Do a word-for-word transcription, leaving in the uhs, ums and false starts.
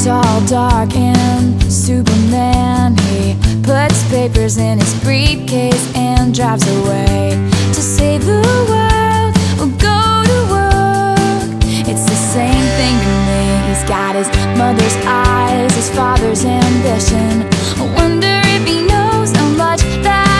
tall, dark, and Superman. He puts papers in his briefcase and drives away to save the world or go to work. It's the same thing to me. He's got his mother's eyes, his father's ambition. I wonder if he knows how much that